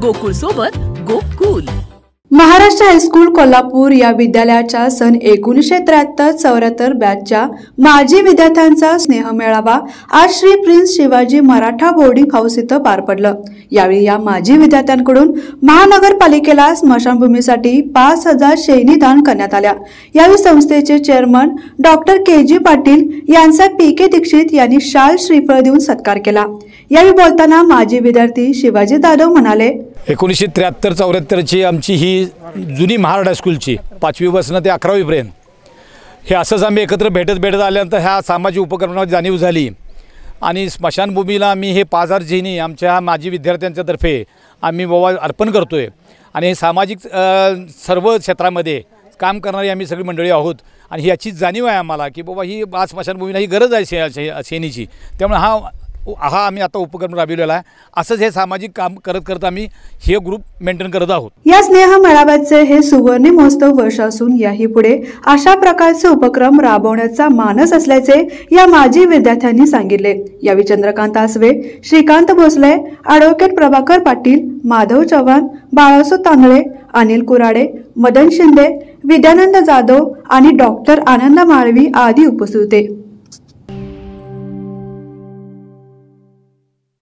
गोकुळ सोबत गोकुल। महाराष्ट्र हायस्कूल कोल्हापूर या विद्यालयाच्या सन 1973-74 बॅचच्या माजी विद्यार्थ्यांचा स्नेह मेळावा आज Shri Prince Shivaji Maratha Boarding House इथं पार पडलं। यावेळी या माजी विद्यार्थ्यांकडून महानगरपालिकेला स्मशानभूमीसाठी 5000 शेणी दान करण्यात आल्या। यावेळी संस्थेचे चेअरमन डॉक्टर के.जी. पाटील यांचा पी.के. दीक्षित यांनी शाल श्रीफळ देऊन सत्कार केला। यावेळी बोलताना माजी विद्यार्थी शिवाजी जाधव म्हणाले, 1973-74ची आमची ही जुनी महाराष्ट्र हायस्कूलची 5वी पासून ते 11वी पर्यंत हे असंच आम्ही एकत्र भेटत आल्यानंतर ह्या सामाजिक उपक्रमाची जाणीव झाली आणि स्मशानभूमीला आम्ही हे 5000 शेणी आमच्या माजी विद्यार्थ्यांच्या तर्फे आम्ही बाबा अर्पण करतोय आणि हे सामाजिक सर्व क्षेत्रामध्ये काम करणारी आम्ही सगळी मंडळी आहोत आणि याची जाणीव आहे आम्हाला की बाबा ही आज स्मशानभूमीला ही गरज आहे शेणीची। त्यामुळे हा आम्ही आता उपक्रम राबविलेला आहे। असंच हे सामाजिक काम करत आम्ही हे ग्रुप मेंटेन करत आहोत। या स्नेह मेळाव्याचे हे सुवर्ण महोत्सव वर्ष असून याही पुढे अशा प्रकारचे उपक्रम राबवण्याचा मानस असल्याचे या माजी विद्यार्थ्यांनी सांगितले। यावेळी चंद्रकांत आसवे, श्रीकांत भोसले, ॲडव्होकेट प्रभाकर पाटील, माधव चव्हाण, बाळासो तांदळे, अनिल कुराडे, मदन शिंदे, विद्यानंद जाधव आणि डॉक्टर आनंद माळवी आदी उपस्थित होते।